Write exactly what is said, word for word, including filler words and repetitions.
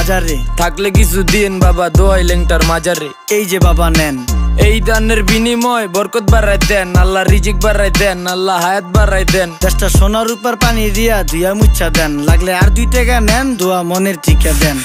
মাজারে, থাকলে কিছু দিন বাবা দোয়াই লেংটার মাজারে। এই যে বাবা নেন, এই দানের বিনিময় বরকত বাড়াই দেন, আল্লাহ রিজিক বাড়াই দেন, আল্লাহ হায়াত বাড়াই দেন। দেশটা সোনার উপর পানি দিয়া ধুয়া মুচ্ছা দেন, লাগলে আর দুই টাকা নেন, দোয়া মনের ঠিকা দেন।